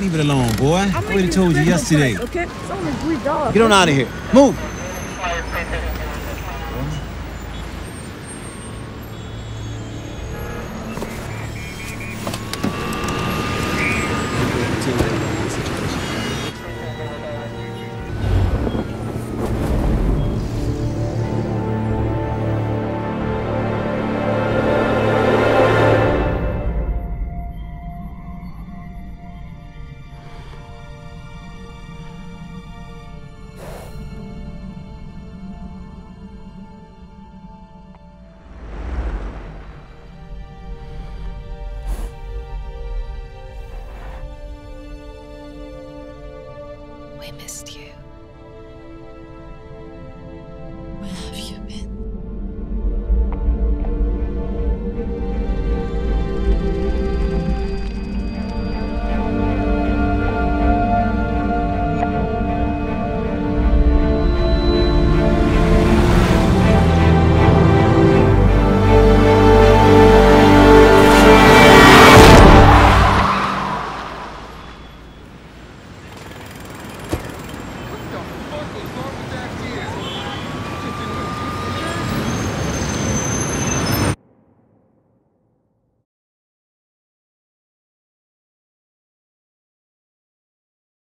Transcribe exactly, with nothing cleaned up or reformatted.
Leave it alone, boy. I already told you yesterday. Okay, it's only three dollars. Get on out of here. Move. We missed you.